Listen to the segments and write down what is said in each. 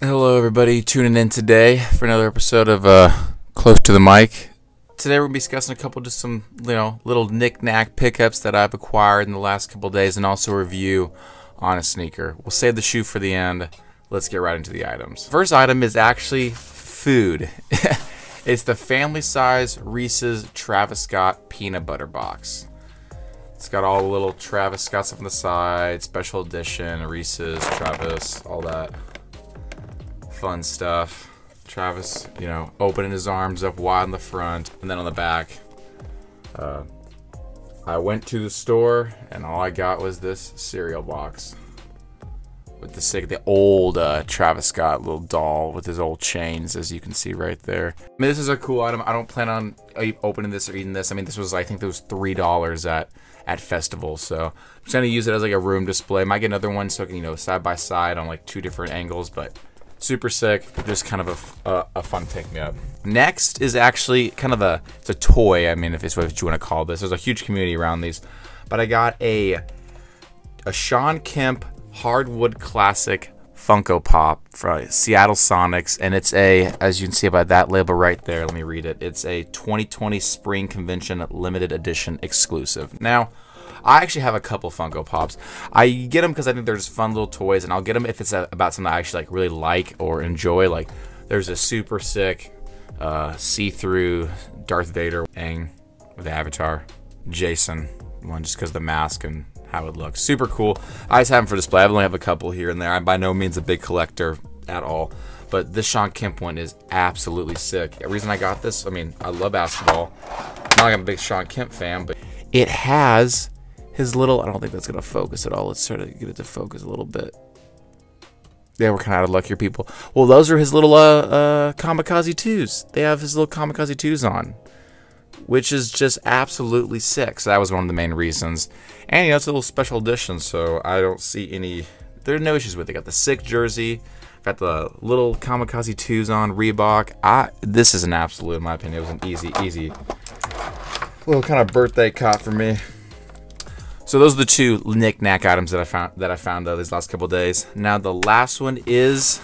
Hello everybody, tuning in today for another episode of Close to the Mic. Today we're going to be discussing a couple just some, little knick-knack pickups that I've acquired in the last couple days and also a review on a sneaker. We'll save the shoe for the end. Let's get right into the items. First item is actually food. It's the family size Reese's Travis Scott peanut butter box. It's got all the little Travis Scott stuff on the side, special edition, Reese's, Travis, all that fun stuff. Travis, opening his arms up wide on the front, and then on the back. I went to the store, and all I got was this cereal box with the old Travis Scott little doll with his old chains, as you can see right there. I mean, this is a cool item. I don't plan on opening this or eating this. I mean, this was, I think, $3 at Festival, so I'm just gonna use it as like a room display. Might get another one so I can, side by side on like two different angles, but super sick, just kind of a fun pick-me-up. Next is actually kind of it's a toy. I mean, if it's what you want to call this. There's a huge community around these, but I got a Shawn Kemp Hardwood Classic Funko Pop from Seattle Sonics, and it's as you can see by that label right there, let me read it. It's a 2020 Spring Convention Limited Edition exclusive. Now, I actually have a couple Funko Pops. I get them because I think they're just fun little toys, and I'll get them if it's about something I actually really like or enjoy. Like, there's a super sick see-through Darth Vader Aang with the Avatar, Jason one, just because of the mask and how it looks. Super cool. I just have them for display. I only have a couple here and there. I'm by no means a big collector at all, but this Shawn Kemp one is absolutely sick. The reason I got this, I mean, I love basketball. Not like I'm a big Shawn Kemp fan, but it has his little, I don't think that's going to focus at all. Let's try to get it to focus a little bit. Yeah, we're kind of out of luck here, people. Well, those are his little Kamikaze 2s. They have his little Kamikaze 2s on, which is just absolutely sick. So that was one of the main reasons. And, it's a little special edition, so I don't see there are no issues with it. Got the sick jersey, got the little Kamikaze 2s on, Reebok. This is an absolute, in my opinion. It was an easy little kind of birthday cop for me. So those are the two knick-knack items that I found these last couple days. Now the last one is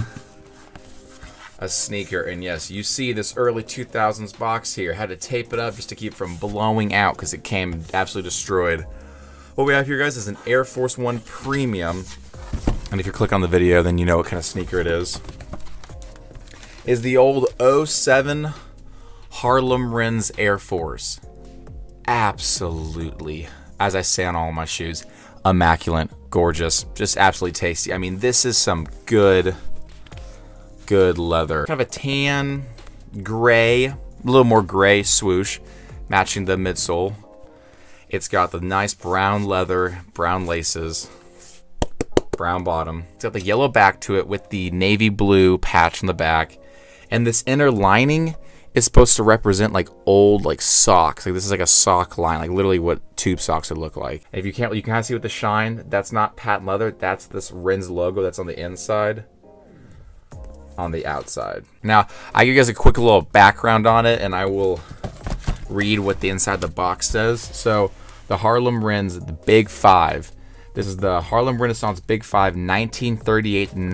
a sneaker, and yes, you see this early 2000s box here. Had to tape it up just to keep it from blowing out because it came absolutely destroyed. What we have here, guys, is an Air Force One Premium, and if you click on the video, then you know what kind of sneaker it is. Is the old 07 Harlem Rens Air Force. Absolutely, as I say on all my shoes, immaculate, gorgeous, just absolutely tasty. I mean, this is some good leather. Kind of a tan, gray, a little more gray swoosh, matching the midsole. It's got the nice brown leather, brown laces, brown bottom. It's got the yellow back to it with the navy blue patch on the back. And this inner lining is supposed to represent like old socks. Like, this is like a sock line, like literally what tube socks would look like. And if you can't, you can kind of see with the shine, that's not patent leather, that's this Rens logo that's on the inside, on the outside. Now, I give you guys a quick little background on it, and I will read what the inside of the box says. So, the Harlem Rens, the Big Five. This is the Harlem Renaissance Big Five, 1938 and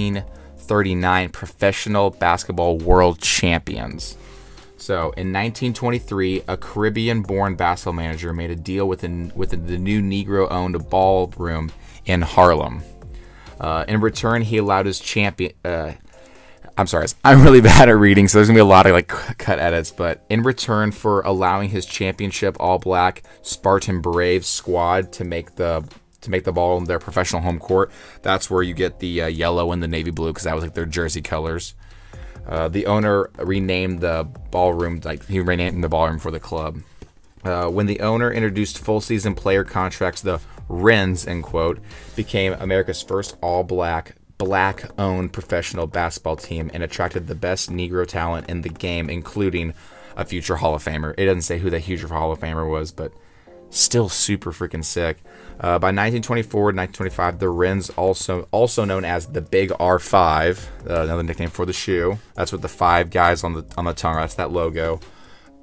1939 professional basketball world champions. So, in 1923, a Caribbean-born basketball manager made a deal with the new Negro-owned ballroom in Harlem. In return, he allowed his champion. I'm sorry, I'm really bad at reading, so there's gonna be a lot of cut edits. But in return for allowing his championship all-black Spartan Braves squad to make the ball their professional home court, that's where you get the yellow and the navy blue, because that was like their jersey colors. The owner renamed the ballroom, he renamed the ballroom for the club. When the owner introduced full season player contracts, the Rens, end quote, became America's first all-black, black-owned professional basketball team and attracted the best Negro talent in the game, including a future Hall of Famer. It doesn't say who that future Hall of Famer was, but still super freaking sick. By 1924 to 1925, the Rens, also known as the Big R5, another nickname for the shoe. That's what the five guys on the tongue are. That's that logo.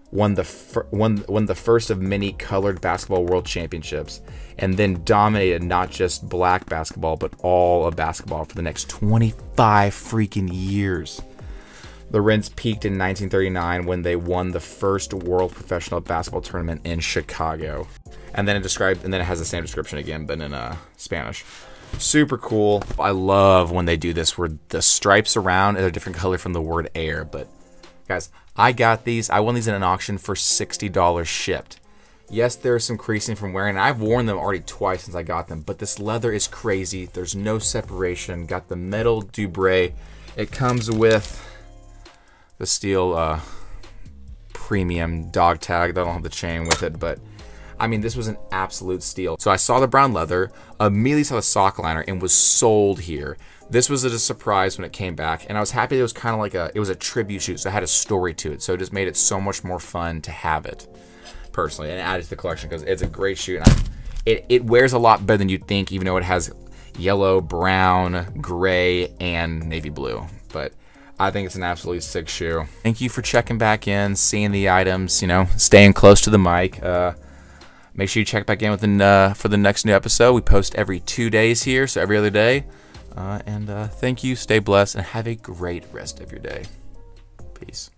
won the first of many colored basketball world championships, and then dominated not just black basketball, but all of basketball for the next 25 freaking years. The Rens peaked in 1939 when they won the first world professional basketball tournament in Chicago. And then it has the same description again, but in Spanish. Super cool. I love when they do this where the stripes around are a different color from the word air. But guys, I got these. I won these in an auction for $60 shipped. Yes, there's some creasing from wearing. I've worn them already twice since I got them, but this leather is crazy. There's no separation. Got the metal Dubray. It comes with the steel premium dog tag. They don't have the chain with it, but I mean, this was an absolute steal. So I saw the brown leather, immediately saw the sock liner, and was sold here. This was a surprise when it came back, and I was happy it was kind of like it was a tribute shoot, so it had a story to it. So it just made it so much more fun to have it, personally, and add it to the collection because it's a great shoe. And it wears a lot better than you'd think, even though it has yellow, brown, gray, and navy blue. But I think it's an absolutely sick shoe. Thank you for checking back in, seeing the items, you know, staying close to the mic. Make sure you check back in with for the next new episode. We post every 2 days here, so every other day. Thank you, stay blessed, and have a great rest of your day. Peace.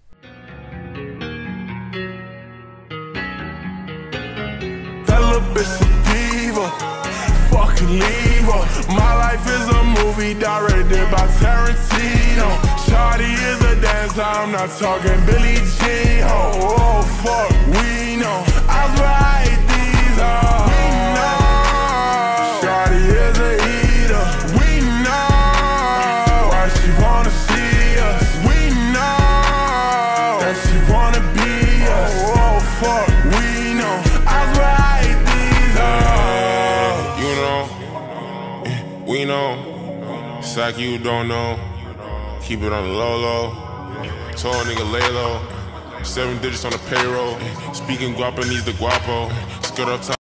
That little bitch a diva, fucking leave her. My life is a movie directed by Tarantino. Shawty is a dancer, I'm not talking Billie Jean. Oh, fuck, we know. I swear I hate these all. We know. Shawty is a eater. We know why she wanna see us. We know that she wanna be us. Oh, fuck, we know. I swear I hate these all. We know. It's like you don't know. Keep it on the low low. Told a nigga lay low. 7 digits on the payroll. Speaking Guapanese the Guapo. Skirt up top.